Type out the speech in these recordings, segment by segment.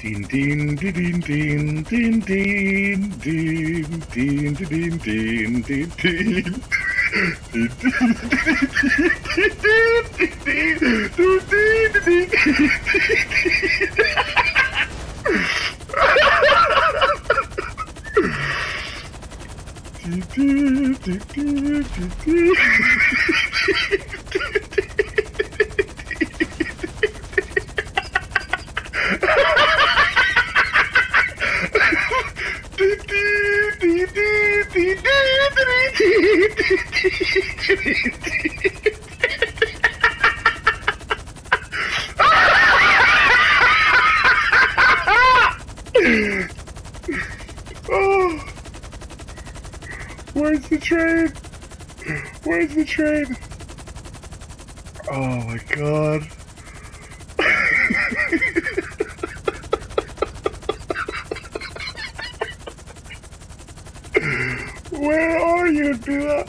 Din din din din din din din din din din din din. Oh, where's the train? Where's the train? Oh my god. Where are you, dude?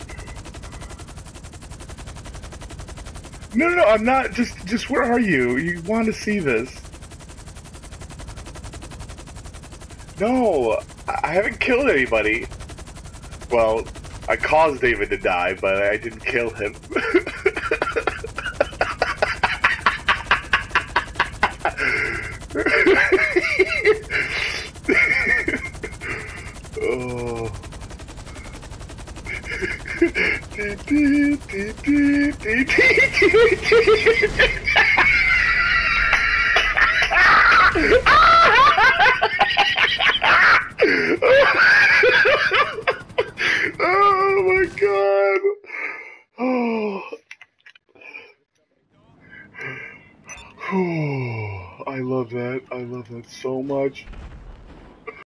No, I'm not. Just where are you? You want to see this? No, I haven't killed anybody. Well, I caused David to die, but I didn't kill him. Oh. Oh my god. Oh. I love that. I love that so much.